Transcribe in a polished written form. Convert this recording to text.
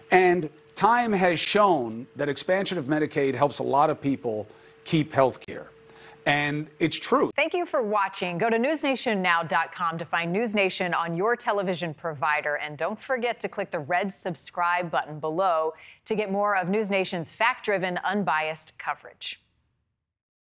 And time has shown that expansion of Medicaid helps a lot of people keep health care. And it's true. Thank you for watching. Go to newsnationnow.com to find News Nation on your television provider. And don't forget to click the red subscribe button below to get more of News Nation's fact-driven, unbiased coverage.